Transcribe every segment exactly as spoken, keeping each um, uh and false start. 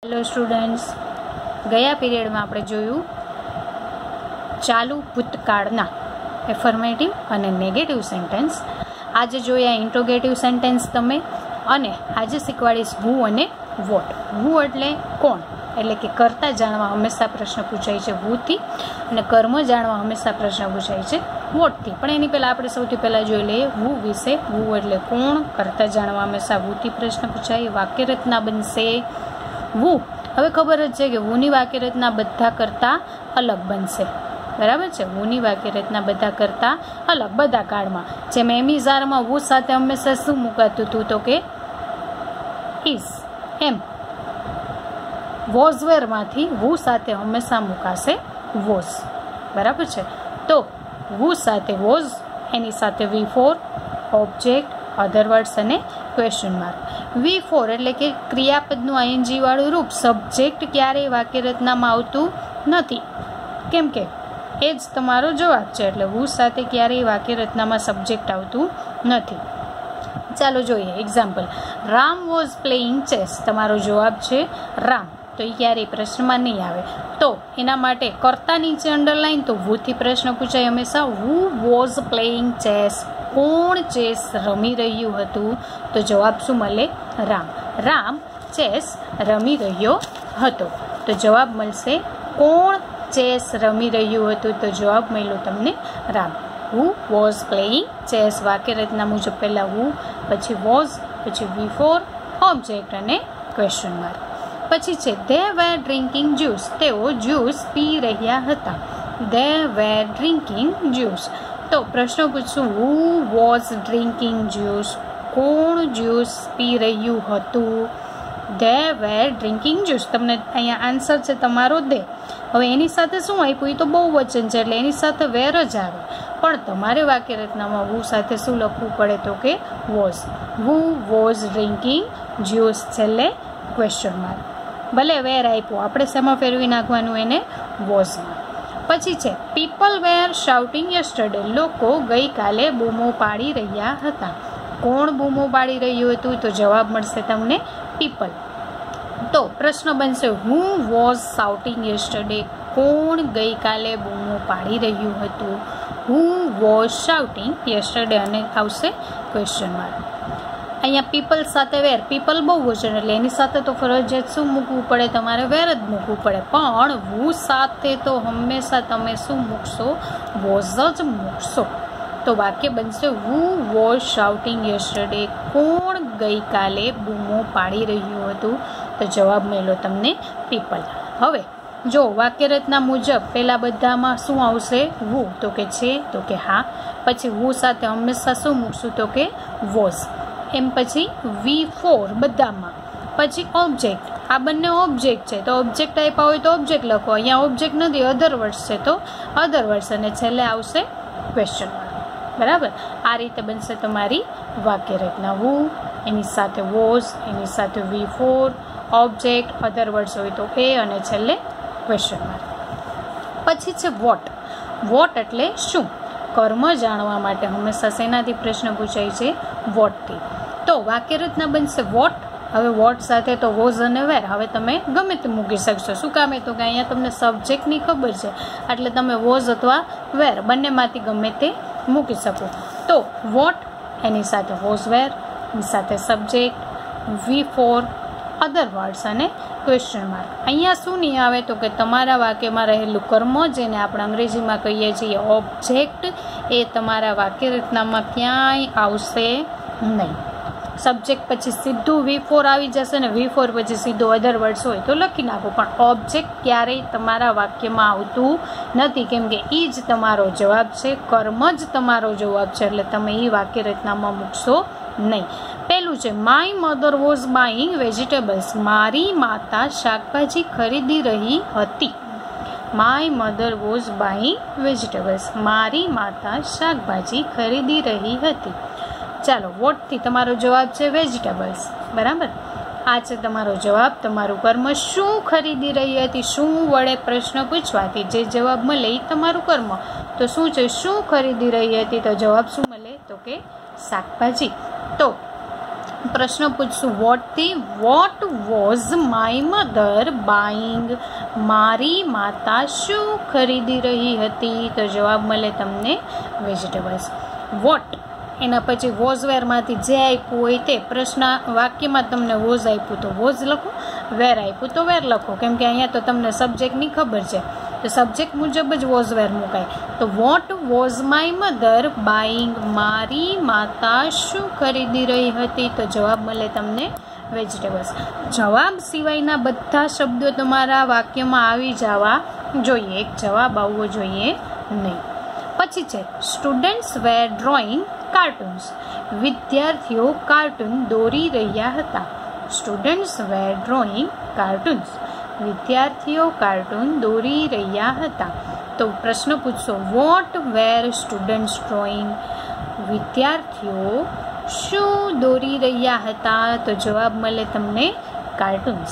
Hello students, गया period में आपणे जोयुं चालू भूतकाळना एफर्मेटिव अने नेगेटिव सेंटेन्स। आज जोया इंट्रोगेटिव सेंटेन्स तमे अने आज शीखवाड़ीश हू अने वोट। हू एटले कोण, एटले के कर्ता जाणवा हमेशा प्रश्न पूछाय छे हू थी अने कर्म जाणवा हमेशा प्रश्न पूछाय छे वोट थी। पण एनी पहेला आपणे सौथी पहेला जोई लईए हू विषे। हू एटले कोण, कर्ता जाणवा हमेशा हू थी प्रश्न पूछाय। वाक्य रचना बनशे वू। हवे खबर ज छे के वूनी वाक्य रचना बधा करता अलग बनशे, बराबर है। वूनी वाक्य रचना बधा करता अलग, बधा काळमां। जेम एमिजार में वू साथे हमेशा शुं मुकातुं हतुं तो के इज, एम वॉजवेर मांथी वू साथे हमेशा मुकाशे वॉज, बराबर है। तो वू साथे वॉज, एनी साथे V four, object, other words अने क्वेश्चन मार्क। वी फोर एटले के क्रियापदनुं आईएनजी वाळुं रूप। सब्जेक्ट क्यारेय वाक्य रचनामां आवतुं नथी, केम के ए ज तमारो जवाब छे। एटले वू साथे क्यारेय वाक्य रचनामां सब्जेक्ट आवतुं नथी। चालो जोईए example. Ram was playing chess, तमारो जवाब छे राम, तो ये क्यारेय प्रश्नमां नहीं आवे। तो एना माटे कर्ता नीचे अंडरलाइन, तो वू थी प्रश्न पूछाय हमेशा हू वॉज प्लेइंग चेस। कोण चेस रमी रह्युं हतुं, तो जवाब शुं मळे राम। राम चेस रमी रह्यो हतो, तो जवाब मळशे कोण चेस रमी रह्युं हतुं, तो जवाब मळ्यो तमने Ram. Who was playing chess, वाक्य रचना मुजब पहला हू, पछी वॉज, पछी वी फोर, ऑब्जेक्ट अने क्वेश्चन मार्क। पछी छे दे वेर ड्रिंकिंग ज्यूस, तेओ ज्यूस पी रह्या हता। दे वेर ड्रिंकिंग ज्यूस, तो प्रश्न पूछूं हू वॉज ड्रिंकिंग ज्यूस, कोण ज्यूस पी रह्युं हतुं। दे वेर ड्रिंकिंग ज्यूस, तमने अहींया आंसर छे तमारो दे। हवे एनी साथे शुं आप्युं, तो बहुवचन छे एटले एनी साथे वेर ज आवे, पण तमारे वाक्य रचनामां हू साथे शुं लखवुं पड़े, तो के was. Who was drinking juice, छेल्ले क्वेश्चन मार्क। भले वेर आप्यो, आपणे शेमां फेरवी नाखवानुं एने वॉजमां। पछी छे पीपल वेर शाउटिंग यस्टरडे, लोको गई काले बूमो पाड़ी रह्या हता। कोण बूमो पाड़ी रह्युं हतुं, तो जवाब मळशे तमने पीपल। तो प्रश्न बनशे हू वॉज शाउटिंग यस्टरडे, कोण गई काले बूमो पाड़ी रह्युं हतुं। हू वॉज शाउटिंग यस्टरडे अने आवशे क्वेश्चन मार्क। अहींया पीपल साथे वेर, पीपल बहुवचन एटले एनी साथे तो फरजियात शुं मूकवुं पड़े, तमारे वेर ज मूकवुं पड़े। पण वू साथे तो हमेशा तमे शुं मूकशो, वॉज ज मूकशो। तो वाक्य बनशे हू वॉज शाउटिंग यस्टरडे, कोण गई काले बूमो पाड़ी रह्युं हतुं, तो जवाब मळ्यो तमने पीपल। हवे जो वाक्य रचना मुजब पहला बधामां शुं आवशे वू, तो के छे, तो के हाँ। पछी वू साथे हमेशा शुं मूकशुं, तो के वॉज। एम पछी वी फोर बधामां। पछी ऑब्जेक्ट, आ बंने ऑब्जेक्ट है, तो ऑब्जेक्ट आप्या होय तो ऑब्जेक्ट लखो। अहींया ऑब्जेक्ट नथी, अधर वर्ड्स है, तो अधर वर्ड्स अने छेल्ले आवशे क्वेश्चन मार्क, बराबर। आ रीते बनशे तमारी वाक्य रचना। हू एनी साथे वॉज, एनी साथे V four, object, other words होय तो ए अने छेल्ले क्वेश्चन मार्क। पछी छे वोट। वोट एटले शुं, कर्म जाणवा माटे हमेशा सेनाथी प्रश्न पूछाय छे वोटथी। तो वाक्य रचना बनशे वोट। हवे वोट साथे तो वॉज अने वेर, हवे तमे गमे ते मूकी शकशो। शुं कामे, तो के अहींया तमने सब्जेक्टनी खबर छे એટલે તમે वॉज अथवा वेर બંનેમાંથી ગમે તે મૂકી શકો। તો વોટ એની સાથે વોઝ વેર, એની સાથે subject, V four, other words અને ક્વેશ્ચન માર્ક। અહીંયા શું નહીં આવે, તો કે તમારા વાક્યમાં રહેલું કર્મ, જેને આપણે અંગ્રેજીમાં કહીએ છીએ ઓબ્જેક્ટ, એ તમારા વાક્ય રચનામાં ક્યાંય આવશે નહીં। સબ્જેક્ટ પછી સીધું વી ફોર આવી જશે ને વી ફોર પછી સીધું અધર વર્ડ્સ હોય તો લખી નાખો, પણ ઓબ્જેક્ટ ક્યારેય તમારા વાક્યમાં આવતું નથી, કેમ કે એ જ તમારો જવાબ છે, કર્મ જ તમારો જવાબ છે, એટલે તમે એ વાક્ય રચનામાં મૂકશો નહીં। પહેલું છે my mother was buying vegetables, મારી માતા શાકભાજી ખરીદી રહી હતી। My mother was buying vegetables, મારી માતા શાકભાજી ખરીદી રહી હતી। ચાલો વોટ થી તમારો જવાબ છે વેજીટેબલ્સ, બરાબર। આ છે તમારો જવાબ। તમારું કર્મ શું ખરીદી રહી હતી, શું વડે પ્રશ્ન પૂછવાથી જે જવાબ મળે એ તમારું કર્મ। તો શું છે, શું ખરીદી રહી હતી, તો જવાબ શું મળે, તો કે શાકભાજી। તો પ્રશ્ન પૂછશું વોટથી what was my mother buying, મારી માતા શું ખરીદી રહી હતી? તો જવાબ મળે તમને વેજીટેબલ્સ. વોટ એના પછી વોઝ વેરમાંથી જે આપ્યું હોય તે, પ્રશ્ન વાક્યમાં તમને વોઝ આપ્યું તો વોઝ લખો, વેર આપ્યું તો વેર લખો, કેમ કે અહીંયા તો તમને સબ્જેક્ટની ખબર છે તો સબ્જેક્ટ મુજબ જ વોઝ વેર મુકાય. તો what was my mother buying, મારી માતા શું ખરીદી રહી હતી? તો જવાબ મળે તમને વેજીટેબલ્સ. જવાબ સિવાયના બધા શબ્દો તમારા વાક્યમાં આવી જવા જોઈએ, એક જવાબ આવવો જોઈએ નહીં. પછી છે સ્ટુડન્ટ્સ વેર ડ્રોઈંગ કાર્ટૂન્સ, વિદ્યાર્થીઓ કાર્ટૂન દોરી રહ્યા હતા. સ્ટુડન્ટ્સ વેર ડ્રોઈંગ કાર્ટૂન્સ, વિદ્યાર્થીઓ કાર્ટૂન દોરી રહ્યા હતા. તો પ્રશ્ન પૂછશો વોટ વેર સ્ટુડન્ટ્સ ડ્રોઈંગ, વિદ્યાર્થીઓ શું દોરી રહ્યા હતા? તો જવાબ મળે તમને કાર્ટૂન્સ.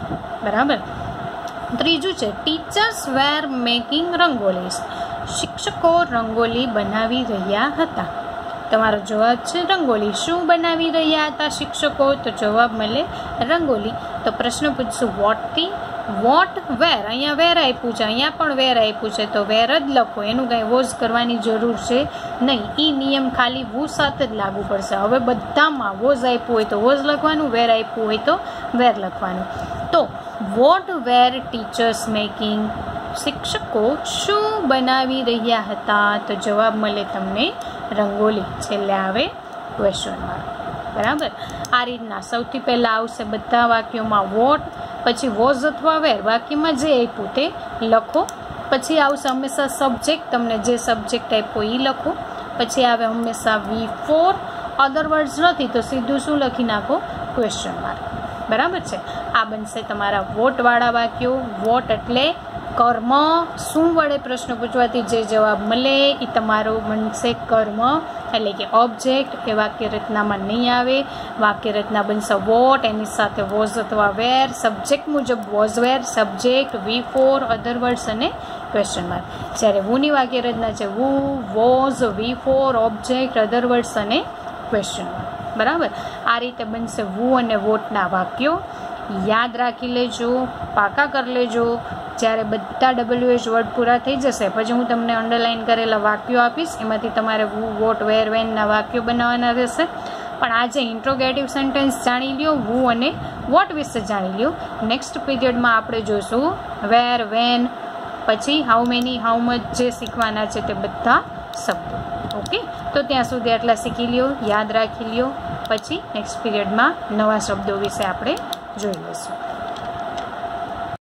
બરાબર. ત્રીજું છે ટીચર્સ વેર મેકિંગ રંગોલીસ, શિક્ષકો રંગોલી બનાવી રહ્યા હતા. તમારો જવાબ છે રંગોલી. શું બનાવી રહ્યા હતા શિક્ષકો? તો જવાબ મળે રંગોલી. તો પ્રશ્ન પૂછશું વોટથી વોટ વેર, અહીંયા વેર આપ્યું છે, અહીંયા પણ વેર આપ્યું છે તો વેર જ લખો, એનું કાંઈ વોઝ કરવાની જરૂર છે નહીં. એ નિયમ ખાલી વુ સાથે જ લાગુ પડશે. હવે બધામાં વોઝ આપ્યું હોય તો વોઝ લખવાનું, વેર આપ્યું હોય તો વેર લખવાનું. તો વોટ વેર ટીચર્સ મેકિંગ, શિક્ષકો શું બનાવી રહ્યા હતા? તો જવાબ મળે તમને રંગોલી. છેલ્લે આવે ક્વેશ્ચન માર્ક. બરાબર. આ રીતના સૌથી પહેલાં આવશે બધા વાક્યોમાં વોટ, પછી વોઝ અથવા વેર, વાક્યમાં જે આપ્યું તે લખો. પછી આવશે હંમેશા સબ્જેક્ટ, તમને જે સબ્જેક્ટ આપ્યો એ લખો. પછી આવે હંમેશા વી ફોર, અધર વર્ડ્સ નથી તો સીધું શું લખી નાખો? Question mark. બરાબર છે. આ બનશે તમારા વોટવાળા વાક્યો. વોટ એટલે કર્મ, શું વડે પ્રશ્ન પૂછવાથી જે જવાબ મળે એ તમારો બનશે કર્મ, એટલે કે ઓબ્જેક્ટ. એ વાક્ય રચનામાં નહીં આવે. વાક્ય રચના બનશે વોટ, એની સાથે વોઝ અથવા વેર, સબ્જેક્ટ મુજબ was were, subject V four, other words અને ક્વેશ્ચન માર્ક. જ્યારે વુની વાક્ય રચના છે વુ, was, V four, object, other words અને ક્વેશ્ચન માર્ક. બરાબર. આ રીતે બનશે વુ અને વોટના વાક્યો. યાદ રાખી લેજો, પાકા કરી લેજો. જ્યારે બધા ડબલ્યુ એચ વર્ડ પૂરા થઈ જશે પછી હું તમને અંડરલાઇન કરેલા વાક્યો આપીશ, એમાંથી તમારે વુ, વોટ, વેર, વેનના વાક્યો બનાવવાના રહેશે. પણ આજે ઇન્ટ્રોગેટિવ સેન્ટેન્સ જાણી લ્યો, વુ અને વોટ વિશે જાણી લ્યો. નેક્સ્ટ પીરિયડમાં આપણે જોઈશું વેર, વેન, પછી હાઉ મેની, હાઉ મચ, જે શીખવાના છે તે બધા શબ્દો. ઓકે, તો ત્યાં સુધી આટલા શીખી લ્યો, યાદ રાખી લ્યો. પછી નેક્સ્ટ પીરિયડમાં નવા શબ્દો વિશે આપણે જોઈ લઈશું.